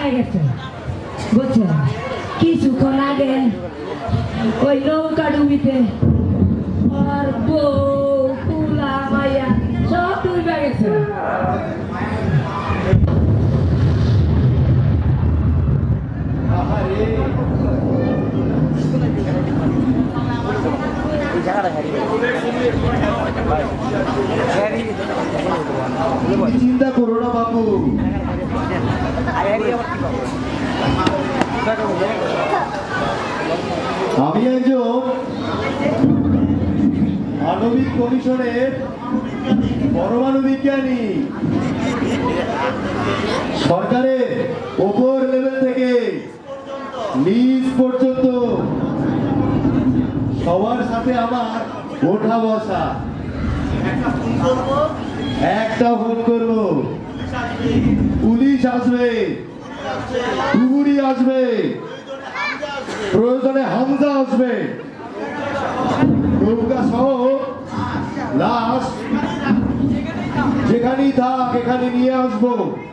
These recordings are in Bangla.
হয়ে গেছে বুঝছেন কিছুক্ষণ আগে ওই নৌকা ডুবিতে আর বউ কুলা মাইয়া সব ডুবে গেছে চিন্তা করো না বাবু আমি একজন আণবিক কমিশনের পরমাণু বিজ্ঞানী সরকারের ওপর লেভেল থেকে নিচ পর্যন্ত সবার সাথে আমার ওঠা বসা একটা ফোন করবো পুলিশ আসবে ডুবুরি আসবে প্রয়োজনে হামজা আসবে নৌকা সহ লাশ যেখানেই থাক এখানে নিয়ে আসবো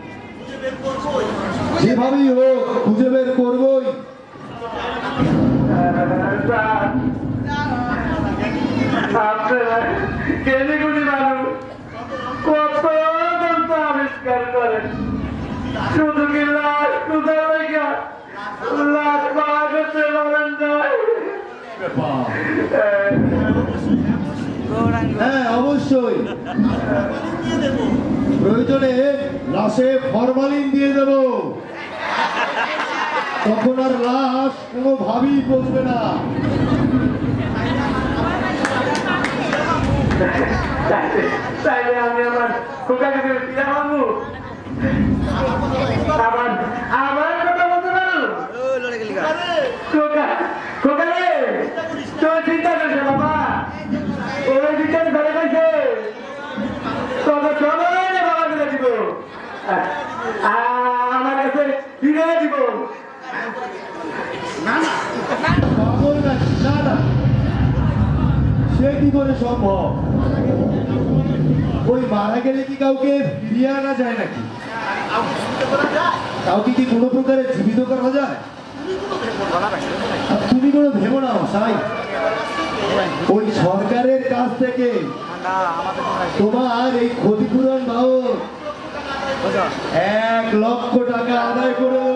যেভাবেই হোক খুঁজে বের করবোই কেনেগুলি মানুষ কত আবিষ্কার করে শুধু কি লাশ কোথায় লেখা লাশ পাওয়া গেছে হ্যাঁ অবশ্যই প্রয়োজনে লাশে ফরমালিন দিয়ে দেব তখন আর লাশ কোনোভাবেই বসবে না তাইলে আমি আমার খোকাকে ফিরে মানবো আমার কথা বলতে পারো খোকা খোকা রে তোর চিন্তা করছে বাবা ওই বিচার ধরে গেছে তবে চলো না বাবা ফিরে দিব আমার কাছে ফিরে দিব না না সে কি করে সম্ভব ওই মারা গেলে কি কাউকে ফিরিয়ে আনা যায় নাকি কাউকে কি কোনো প্রকারে জীবিত করা যায় তুমি কোনো ভেবো না সাই ওই সরকারের কাছ থেকে তোমার এই ক্ষতিপূরণ বাবদ 1 লক্ষ টাকা আদায় করে